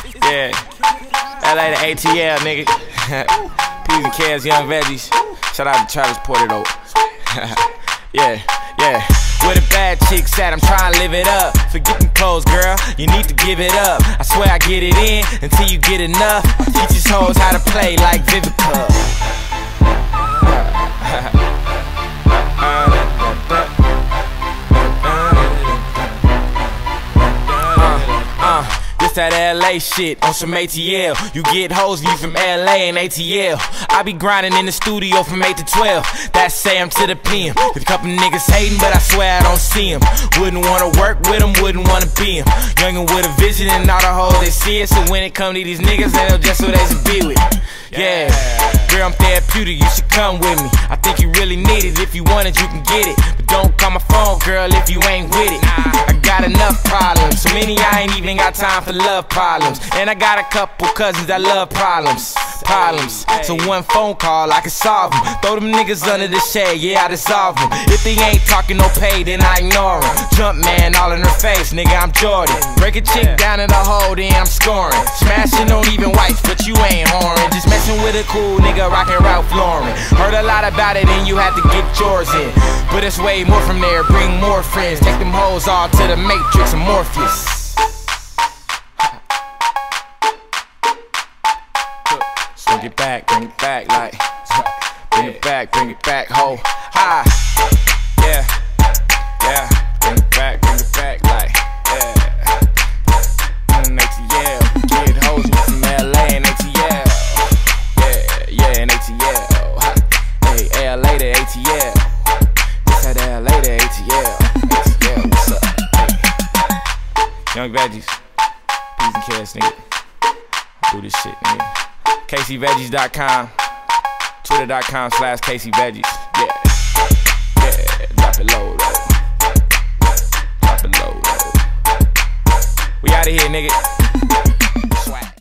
Yeah. LA to ATL, nigga. P's and K's, Young Veggies. Shout out to Travis Porter. Yeah, yeah. Where the bad chicks at, I'm trying to live it up. Forget them clothes, girl, you need to give it up. I swear I get it in until you get enough. Teach these hoes how to play like Vivica. This that LA shit on some ATL. You get hoes, you from LA and ATL. I be grinding in the studio from 8 to 12. That's say I'm to the PM. With a couple niggas hating, but I swear I don't see them. Wouldn't wanna work with them, wouldn't wanna be them. Youngin' with a vision and all the hoes they see it. So when it come to these niggas, they know just who they should be with. Yeah, girl, I'm therapeutic, you should come with me. I think you really need it, if you want it, you can get it. But don't call my phone, girl, if you ain't with it. I got enough problems, so many I ain't even got time for love problems. And I got a couple cousins that love problems. So one phone call, I can solve them. Throw them niggas under the shade, yeah, I dissolve them. If they ain't talking no pay, then I ignore them. Jump man all in her face, nigga, I'm Jordan. Break a chick down in the hole, then I'm scoring. Smashing on even whites, but you ain't whoring. Just messing with a cool nigga, rockin' Ralph Lauren. Heard a lot about it and you had to get yours in. But it's way more from there, bring more friends. Take them hoes all to the Matrix and Morpheus. Bring it back, like bring it back, ho, ha, yeah, yeah, bring it back, like, yeah, ATL, get hoes from LA and ATL, yeah, and ATL, hey, LA to ATL, this that LA to ATL, what's up, hey. Young Veggies, P's and K's, nigga, do this shit, nigga. KCVeggies.com, Twitter.com/KCVeggies. Yeah, drop it low, though. We outta here, nigga.